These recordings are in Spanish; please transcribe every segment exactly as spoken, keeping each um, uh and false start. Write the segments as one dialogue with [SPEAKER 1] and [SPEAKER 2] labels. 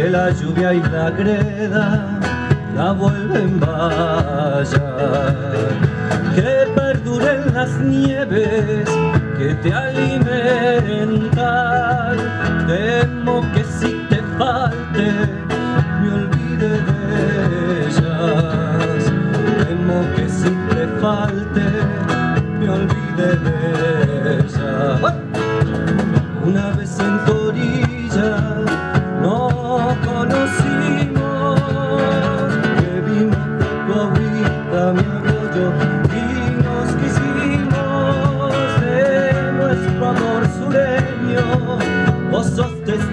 [SPEAKER 1] que la lluvia y la greda la vuelven valla, que perduren las nieves que te alimentan. Temo que si te falte me olvide de ellas, temo que si te falte me olvide de ellas. Una vez en tu orilla nos conocimos, bebimos de tu agüita, mi arroyo, y nos quisimos. De nuestro amor sureño vos sos testigo.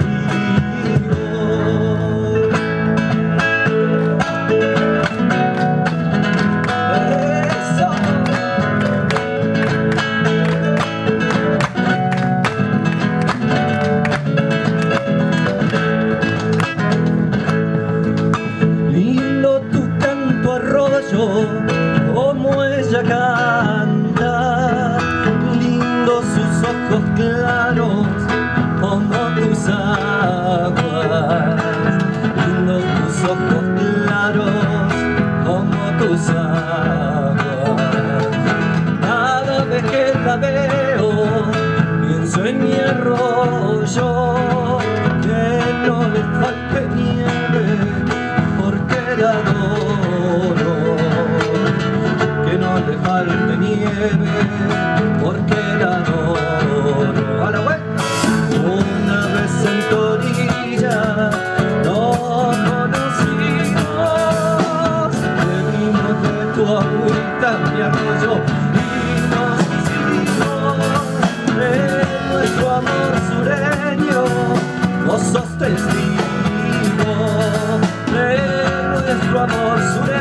[SPEAKER 1] Como ella canta, lindo sus ojos claros como tus aguas, lindo tus ojos claros como tus aguas. Cada vez que la veo pienso en mi arroyo, que no le falte nieve porque la adoro, que no le falte nieve porque la adoro. A la vuelta. Una vez en tu orilla nos conocimos, bebimos de tu agüita, mi arroyo, y nos hicimos. De nuestro amor sureño vos sos testigo, de nuestro amor sureño